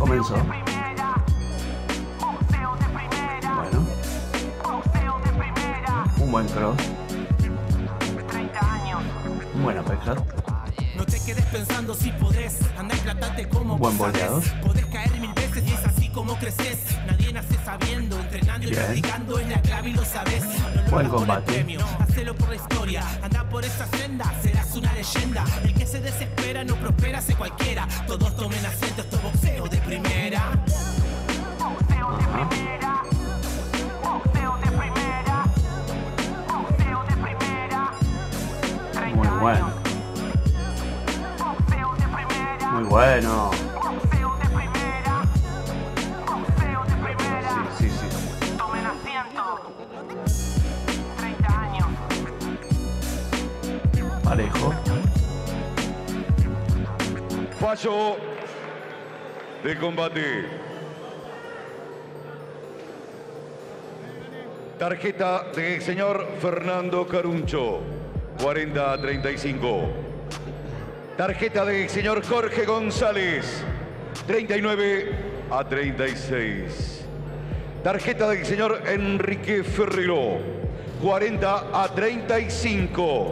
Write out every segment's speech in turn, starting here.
Comenzó. Bueno. Un buen cross. Buena pesca. No te quedes pensando si podés, anda y platate como buen boleador. Podés caer 1000 veces y es así como creces. Nadie nace sabiendo, entrenando y practicando es la clave y lo sabes. No buen combate. Hacelo por la historia, anda por esa senda, serás una leyenda. El que se desespera no prospera, hace cualquiera. Todos tomen asiento, esto es boxeo de primera. Boxeo de primera. Boxeo de primera. Boxeo de primera. Muy bueno. Muy bueno. Sí, sí, sí. Tomen asiento. 30 años. Parejo. Fallo de combate. Tarjeta del señor Fernando Caruncho, 40-35. Tarjeta del señor Jorge González, 39-36. Tarjeta del señor Enrique Ferrero, 40-35.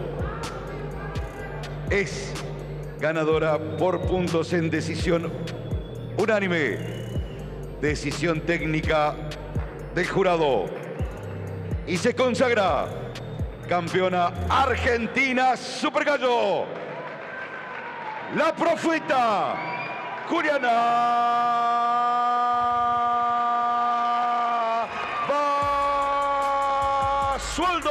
Es ganadora por puntos en decisión unánime. Decisión técnica del jurado. Y se consagra campeona argentina Super Gallo, la profeta Juliana Basualdo.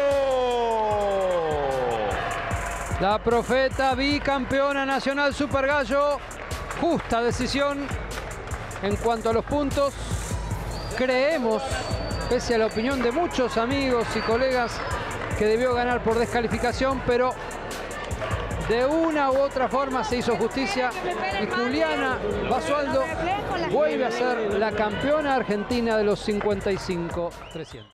La profeta bicampeona nacional Super Gallo. Justa decisión en cuanto a los puntos. Creemos, pese a la opinión de muchos amigos y colegas, que debió ganar por descalificación, pero de una u otra forma se hizo justicia y Juliana Basualdo vuelve a ser la campeona argentina de los 55-300.